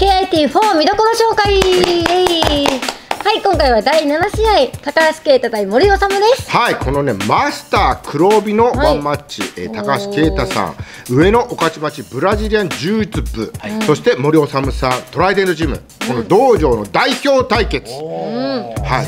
KIT4 見どころ紹介。はい、今回は第7試合、高橋啓太対森治です。 はい、このね、マスター黒帯のワンマッチ、高橋啓太さん、上野御徒町ブラジリアン柔術部、そして森治さん、トライデントジム、この道場の代表対決。はい、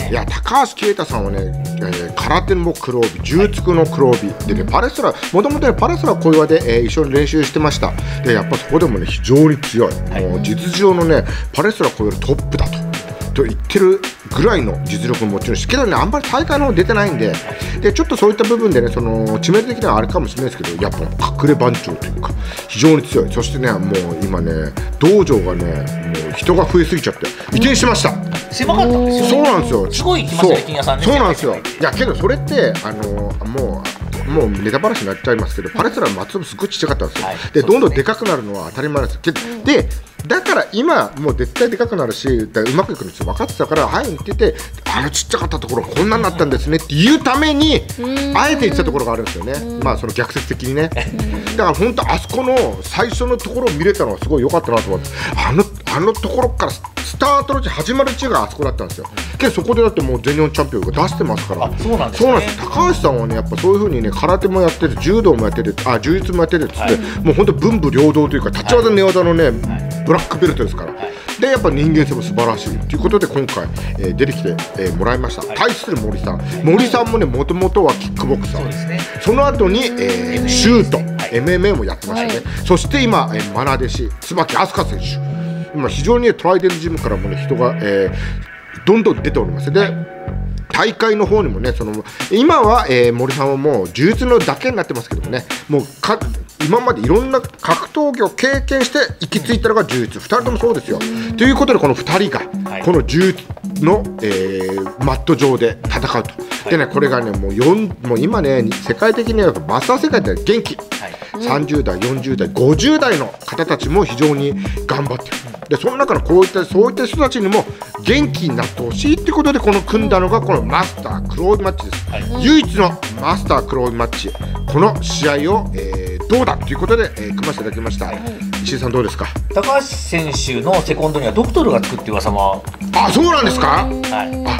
いや、高橋啓太さんはね、空手の黒帯、柔術の黒帯でね、パレスラ、もともとね、パレスラ小岩で、一緒に練習してました。で、やっぱそこでもね、非常に強い、もう実情のね、パレスラ小岩のトップだと言ってるぐらいの実力ももちろんし、けどね、あんまり大会の方出てないんで、ちょっとそういった部分でね、その致命的なのはあれかもしれないですけど、やっぱ隠れ番長というか、非常に強い、そしてね、もう今ね、道場がね、もう人が増えすぎちゃって、移転しました。 狭かったんですよ。 そうなんですよ。 すごい行きますね、金屋さんね。 そうなんですよ。いや、けどそれって、もうネタバラシになっちゃいますけど、パレスラの松尾すごいちっちゃかったんですよ。で、どんどんでかくなるのは当たり前なんですよ。で、だから今、もう絶対でかくなるし、うまくいくのって分かってたから、はい、言ってて、ちっちゃかったところ、こんなになったんですねっていうために、あえて言ってたところがあるんですよね、まあその逆説的にね。だから本当、あそこの最初のところを見れたのはすごい良かったなと思って、あのところからスタートの始まる地があそこだったんですよ。けどそこでだってもう全日本チャンピオンが出してますから。 そうなんですね。 高橋さんはね、やっぱそういう風にね、空手もやってて、柔道もやってて、柔術もやっててっつって、もう本当文武両道というか、立ち技寝技のね、ブラックベルトですから。で、やっぱ人間性も素晴らしいということで、今回、出てきて、もらいました。対する森さんもね、もともとはキックボクサー、その後に、シュート、MMA もやってましたね。そして今、愛弟子椿飛鳥選手、今非常に、ね、トライデントジムからもね、人が、どんどん出ております。で、大会の方にもね、今は、森さんはもう柔術のだけになってますけどもね、もう今までいろんな格闘技を経験して行き着いたのが柔術、2人ともそうですよ。ということで、この2人がこの柔術の、マット上で戦うと。でね、これがね、もう今ね、世界的にはマスター世界で元気、30代、40代、50代の方たちも非常に頑張ってる。で、その中のそういった人たちにも元気になってほしいってことで、組んだのがこのマスター黒帯マッチです。唯一のマスター黒帯マッチ、この試合を、どうだということで、組ませていただきました。石井さん、どうですか。 高橋選手のセコンドにはドクトルがつくっていう噂も。 そうなんですか。 はい。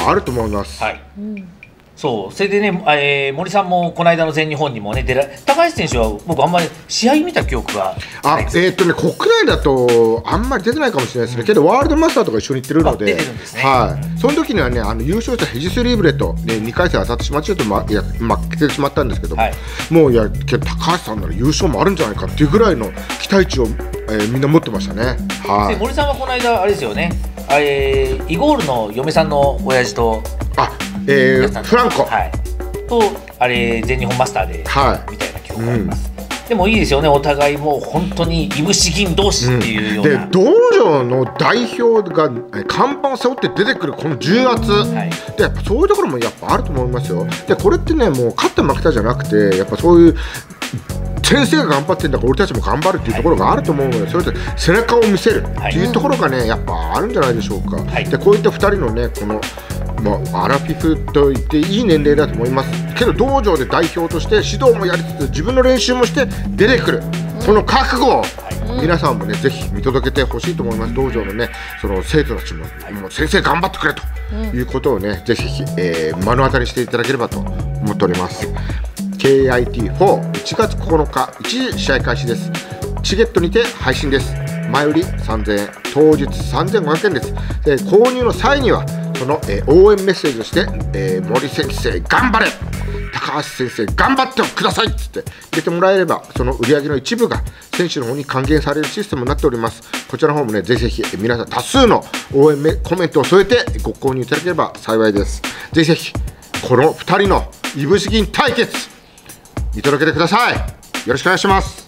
あると思います。 はい。そう、それでね、森さんもこの間の全日本にもね、高橋選手は僕あんまり試合見た記憶がないです。 国内だとあんまり出てないかもしれないですね。けどワールドマスターとか一緒に行ってるので、その時にはね、優勝したヘジス・リーブレット、2回戦当たってしまっちゃうと負けてしまったんですけども、もうけど高橋さんなら優勝もあるんじゃないかっていうぐらいの期待値を、みんな持ってましたね。 森さんはこの間あれですよね、イゴールの嫁さんの親父とフランコと全日本マスターでみたいな記憶があります。でもいいですよね、お互いもう本当にいぶし銀同士っていうような。 で、道場の代表が看板を背負って出てくるこの重圧、でやっぱそういうところもやっぱあると思いますよ。で、これってね、もう勝った負けたじゃなくて、やっぱそういう先生が頑張ってんだから俺たちも頑張るっていうところがあると思うので、それで背中を見せるっていうところがね、やっぱあるんじゃないでしょうか。で、こういった2人のね、アラフィフと言っていい年齢だと思いますけど、道場で代表として指導もやりつつ自分の練習もして出てくる、その覚悟を皆さんもね、ぜひ見届けてほしいと思います。道場のね、その生徒たちも、もう先生頑張ってくれということをね、ぜひ、目の当たりしていただければと思っております。KIT4 1月9日1時試合開始です。チケットにて配信です。前売り3000円、当日3500円です。で、購入の際にはその、応援メッセージとして、森先生頑張れ、高橋先生頑張ってくださいっつって入れてもらえれば、その売り上げの一部が選手の方に還元されるシステムになっております。こちらの方もね、ぜひぜひ皆さん多数の応援コメントを添えてご購入いただければ幸いです。ぜひぜひこの2人のいぶし銀対決見届けてください。よろしくお願いします。